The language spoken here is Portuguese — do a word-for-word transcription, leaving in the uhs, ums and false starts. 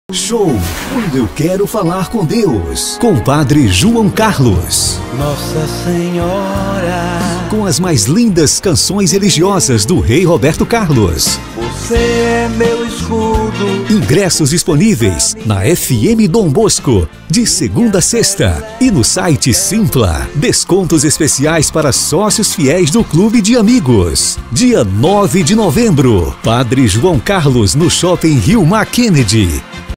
Show Quando Eu Quero Falar com Deus, com Padre João Carlos. Nossa Senhora, com as mais lindas canções religiosas do Rei Roberto Carlos. Você é meu escudo. Ingressos disponíveis na F M Dom Bosco, de segunda a sexta, e no site Simpla. Descontos especiais para sócios fiéis do Clube de Amigos. Dia nove de novembro, Padre João Carlos no Shopping Rio Mar Kennedy.